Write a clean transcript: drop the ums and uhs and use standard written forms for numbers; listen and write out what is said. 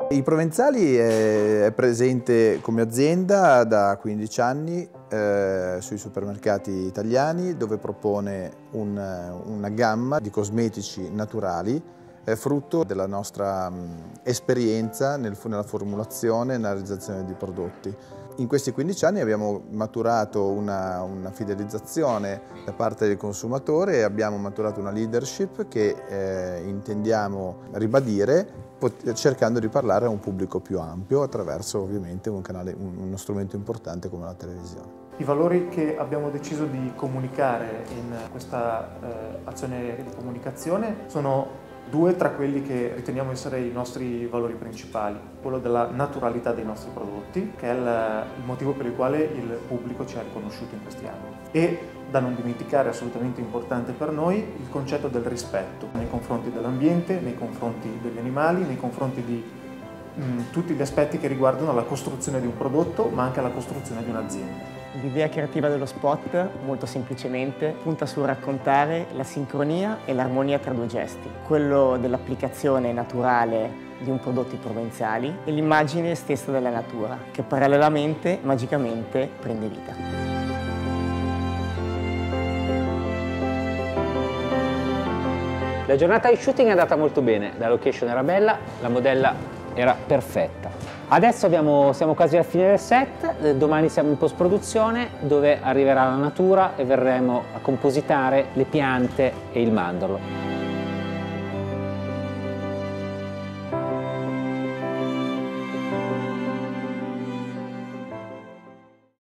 I Provenzali è presente come azienda da 15 anni sui supermercati italiani, dove propone una gamma di cosmetici naturali frutto della nostra esperienza nella formulazione e nella realizzazione di prodotti. In questi 15 anni abbiamo maturato una fidelizzazione da parte del consumatore e abbiamo maturato una leadership che intendiamo ribadire cercando di parlare a un pubblico più ampio attraverso ovviamente uno strumento importante come la televisione. I valori che abbiamo deciso di comunicare in questa azione di comunicazione sono due tra quelli che riteniamo essere i nostri valori principali. Quello della naturalità dei nostri prodotti, che è il motivo per il quale il pubblico ci ha riconosciuto in questi anni. E da non dimenticare, assolutamente importante per noi, il concetto del rispetto nei confronti dell'ambiente, nei confronti degli animali, nei confronti di tutti gli aspetti che riguardano la costruzione di un prodotto, ma anche la costruzione di un'azienda. L'idea creativa dello spot, molto semplicemente, punta sul raccontare la sincronia e l'armonia tra due gesti, quello dell'applicazione naturale di un prodotto provenzali e l'immagine stessa della natura, che parallelamente, magicamente, prende vita. La giornata di shooting è andata molto bene, la location era bella, la modella era perfetta. Adesso siamo quasi alla fine del set, domani siamo in post-produzione dove arriverà la natura e verremo a compositare le piante e il mandorlo.